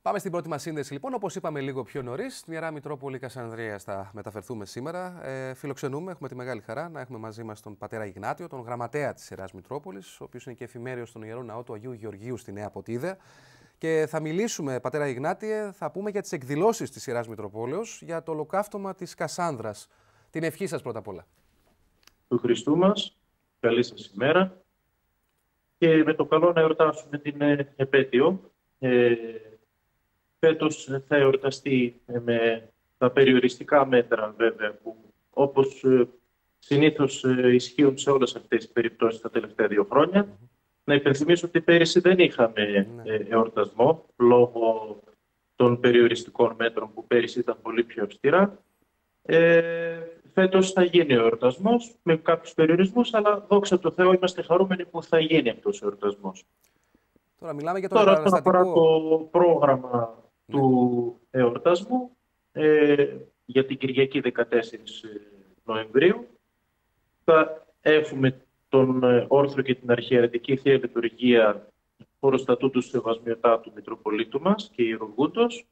Πάμε στην πρώτη μας σύνδεση λοιπόν. Όπως είπαμε λίγο πιο νωρίς, στην Ιερά Μητρόπολη Κασανδρίας θα μεταφερθούμε σήμερα. Φιλοξενούμε, έχουμε τη μεγάλη χαρά να έχουμε μαζί μας τον πατέρα Ιγνάτιο, τον γραμματέα της Ιεράς Μητρόπολης, ο οποίος είναι και εφημέριος στον Ιερό Ναό του Αγίου Γεωργίου στη Νέα Ποτίδα. Και θα μιλήσουμε, πατέρα Ιγνάτιε, θα πούμε για τις εκδηλώσεις της Ιεράς Μητροπόλεως για το ολοκαύτωμα της Κασάνδρας. Την ευχή σας πρώτα απ' όλα. Του Χριστού μας, καλή σας ημέρα και με το καλό να εορτάσουμε την επέτειο. Φέτος θα εορταστεί με τα περιοριστικά μέτρα βέβαια που όπως συνήθως ισχύουν σε όλες αυτές τις περιπτώσεις τα τελευταία 2 χρόνια. Να υπενθυμίσω ότι πέρυσι δεν είχαμε εορτασμό λόγω των περιοριστικών μέτρων που πέρυσι ήταν πολύ πιο αυστηρά. Φέτος θα γίνει ο εορτασμός με κάποιους περιορισμούς, αλλά δόξα τω Θεώ είμαστε χαρούμενοι που θα γίνει αυτός ο εορτασμός. Τώρα μιλάμε για το όσον αφορά το πρόγραμμα του εορτασμού, για την Κυριακή 14 Νοεμβρίου θα έχουμε τον όρθρο και την αρχιερετική Θεία Λειτουργία προστατού του Σεβασμιωτάτου Μητροπολίτου μας και Ιερουργούτος.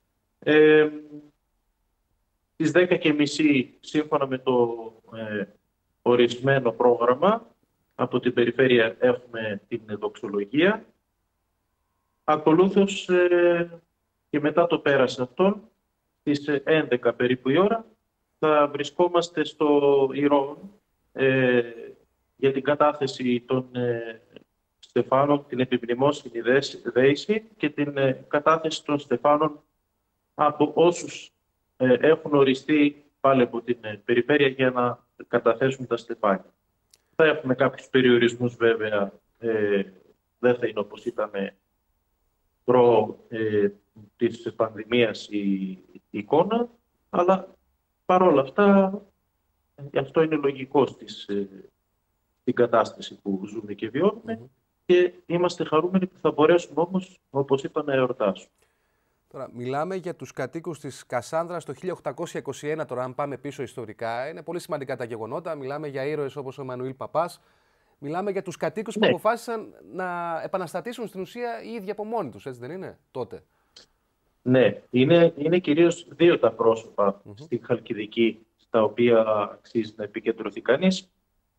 Στις 10:30 σύμφωνα με το ορισμένο πρόγραμμα από την περιφέρεια έχουμε την δοξολογία. Ακολούθως και μετά το πέρας αυτών, στις 11 περίπου η ώρα, θα βρισκόμαστε στο Ηρών για την κατάθεση των στεφάνων, την επιμνημόσυνη δέηση και την κατάθεση των στεφάνων από όσους έχουν οριστεί πάλι από την περιφέρεια για να καταθέσουν τα στεφάνια. Θα έχουμε κάποιους περιορισμούς βέβαια, δεν θα είναι όπως ήταν προ της πανδημίας η εικόνα, αλλά παρόλα αυτά αυτό είναι λογικό στην κατάσταση που ζούμε και βιώνουμε και είμαστε χαρούμενοι που θα μπορέσουμε όμως, όπως είπα, να εορτάσουμε. Τώρα, μιλάμε για τους κατοίκους της Κασάνδρας το 1821, τώρα αν πάμε πίσω ιστορικά, είναι πολύ σημαντικά τα γεγονότα, μιλάμε για ήρωες όπως ο Εμμανουήλ Παπάς, μιλάμε για τους κατοίκους που αποφάσισαν να επαναστατήσουν στην ουσία οι ίδιοι από μόνοι τους, έτσι δεν είναι, τότε? Ναι, είναι κυρίως 2 τα πρόσωπα στην Χαλκιδική, στα οποία αξίζει να επικεντρωθεί κανείς.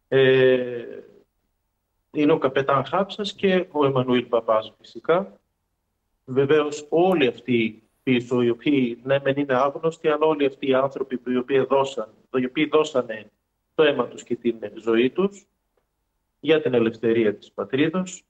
Είναι ο καπετάν Χάψας και ο Εμμανουήλ Παπάς φυσικά. Βεβαίως όλοι αυτοί πίσω, οι οποίοι ναι μεν είναι άγνωστοι, αλλά όλοι αυτοί οι άνθρωποι οι οποίοι δώσανε το αίμα τους και την ζωή τους για την ελευθερία της πατρίδος.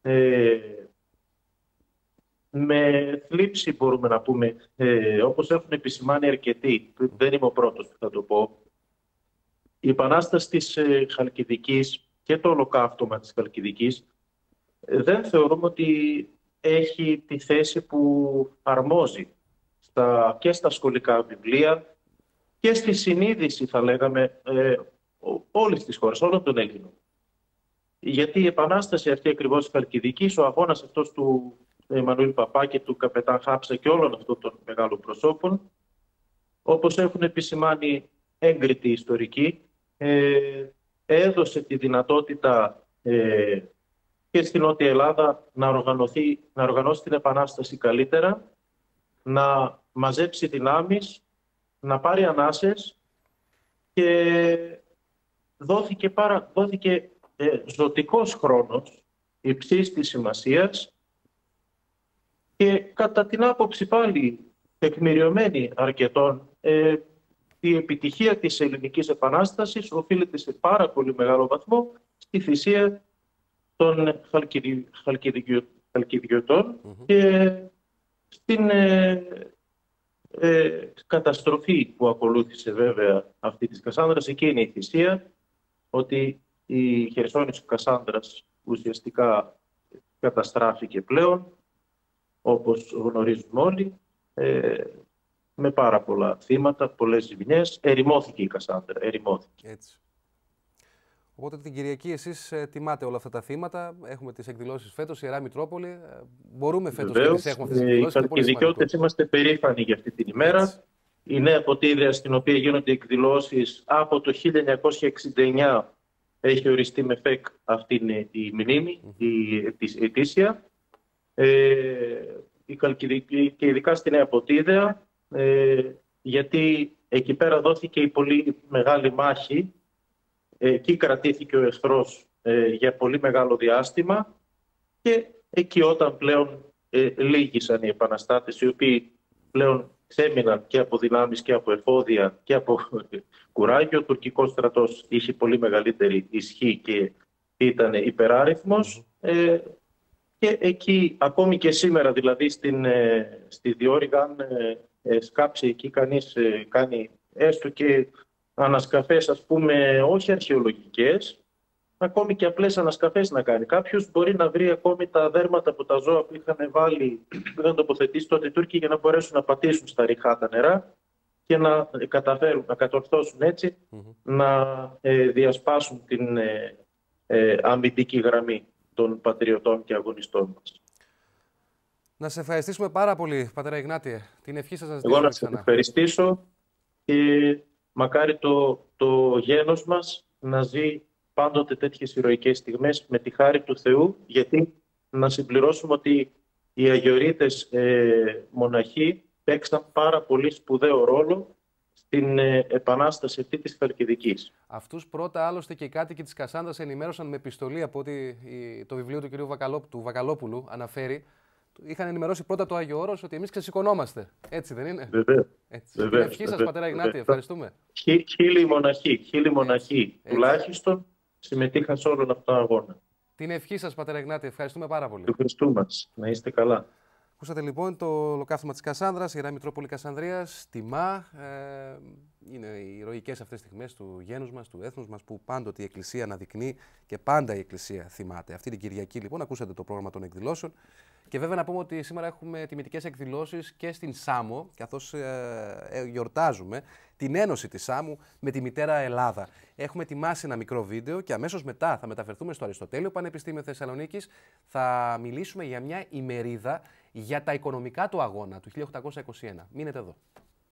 Με θλίψη μπορούμε να πούμε, όπως έχουν επισημάνει αρκετοί, δεν είμαι ο πρώτος που θα το πω, η Επανάσταση της Χαλκιδικής και το ολοκαύτωμα της Χαλκιδικής δεν θεωρούμε ότι έχει τη θέση που αρμόζει και στα σχολικά βιβλία και στη συνείδηση, θα λέγαμε, όλης της χώρας, όλων των Έλληνων. Γιατί η Επανάσταση αυτή ακριβώς της Χαλκιδικής, ο αγώνας αυτός του Εμμανουήλ Παπά και του καπετάν Χάψα και όλων αυτών των μεγάλων προσώπων, όπως έχουν επισημάνει έγκριτοι ιστορικοί, έδωσε τη δυνατότητα και στην Νότια Ελλάδα να οργανώσει την Επανάσταση καλύτερα, να μαζέψει δυνάμεις, να πάρει ανάσες και δόθηκε ζωτικός χρόνος υψής της σημασίας και κατά την άποψη πάλι τεκμηριωμένη αρκετών, η επιτυχία της Ελληνικής Επανάστασης οφείλεται σε πάρα πολύ μεγάλο βαθμό στη θυσία των Χαλκιδιωτών και στην καταστροφή που ακολούθησε βέβαια αυτή της Κασάνδρας. Εκεί είναι η θυσία, ότι η Χερσόνησο Κασάνδρας ουσιαστικά καταστράφηκε πλέον, όπως γνωρίζουμε όλοι, με πάρα πολλά θύματα, πολλές ζημιές. Ερημώθηκε η Κασάνδρα, ερημώθηκε. Έτσι. Οπότε την Κυριακή εσείς τιμάτε όλα αυτά τα θύματα. Έχουμε τις εκδηλώσεις φέτος, η Ιερά Μητρόπολη. Μπορούμε φέτος να τις έχουμε αυτές τις εκδηλώσεις. Οι Χαλκιδικιώτες είμαστε περήφανοι για αυτή την ημέρα. Έτσι. Η Νέα Ποτίδα, στην οποία γίνονται εκδηλώσεις από το 1969, έχει οριστεί με ΦΕΚ αυτή η μνήμη, η ετήσια. η Χαλκιδική και ειδικά στη Νέα Ποτίδεα, γιατί εκεί πέρα δόθηκε η πολύ μεγάλη μάχη. Εκεί κρατήθηκε ο εχθρός για πολύ μεγάλο διάστημα και εκεί όταν πλέον λύγησαν οι επαναστάτες, οι οποίοι πλέον ξέμειναν και από δυνάμεις και από εφόδια και από κουράγιο, ο τουρκικός στρατός είχε πολύ μεγαλύτερη ισχύ και ήταν υπεράριθμος. Και εκεί, ακόμη και σήμερα, δηλαδή στη Διόρυγα, αν σκάψει εκεί κανείς, κάνει έστω και ανασκαφές, ας πούμε, όχι αρχαιολογικές, ακόμη και απλές ανασκαφές να κάνει. Κάποιος μπορεί να βρει ακόμη τα δέρματα από τα ζώα που είχαν βάλει, που είχαν τοποθετήσει τότε οι Τούρκοι για να μπορέσουν να πατήσουν στα ριχά τα νερά και να καταφέρουν, να κατορθώσουν έτσι, να διασπάσουν την αμυντική γραμμή των πατριωτών και αγωνιστών μας. Να σε ευχαριστήσουμε πάρα πολύ, πατέρα Ιγνάτιε. Την ευχή σας να ζητήσουμε Εγώ να σας ευχαριστήσω και μακάρι το γένος μας να ζει πάντοτε τέτοιες ηρωικές στιγμές με τη χάρη του Θεού, γιατί να συμπληρώσουμε ότι οι αγιορείτες μοναχοί παίξαν πάρα πολύ σπουδαίο ρόλο στην επανάσταση αυτή της Χαλκιδικής. Αυτούς πρώτα άλλωστε και οι κάτοικοι της Κασάνδρας ενημέρωσαν με επιστολή, από ότι το βιβλίο του κ. Βακαλόπουλου αναφέρει. Είχαν ενημερώσει πρώτα το Άγιο Όρος ότι εμείς ξεσηκωνόμαστε. Έτσι δεν είναι? Βεβαίως. Την ευχή σας, πατέρα Ιγνάτιε. Ευχαριστούμε. Χίλιοι μοναχοί τουλάχιστον συμμετείχαν σε όλον αυτόν τον αγώνα. Την ευχή σας, πατέρα Ιγνάτιε. Ευχαριστούμε πάρα πολύ. Του Χριστού μας. Να είστε καλά. Ακούσατε λοιπόν το ολοκαύτωμα της Κασάνδρας, Ιερά Μητρόπολη Κασανδρίας, τιμά. Είναι οι ηρωικές αυτές στιγμές του γένους μας, του έθνους μας, που πάντοτε η Εκκλησία αναδεικνύει και πάντα η Εκκλησία θυμάται. Αυτή την Κυριακή λοιπόν ακούσατε το πρόγραμμα των εκδηλώσεων. Και βέβαια να πούμε ότι σήμερα έχουμε τιμητικές εκδηλώσεις και στην Σάμο, καθώς γιορτάζουμε την ένωση της Σάμου με τη μητέρα Ελλάδα. Έχουμε ετοιμάσει ένα μικρό βίντεο και αμέσως μετά θα μεταφερθούμε στο Αριστοτέλειο Πανεπιστήμιο Θεσσαλονίκης. Θα μιλήσουμε για μια ημερίδα για τα οικονομικά του αγώνα του 1821. Μείνετε εδώ.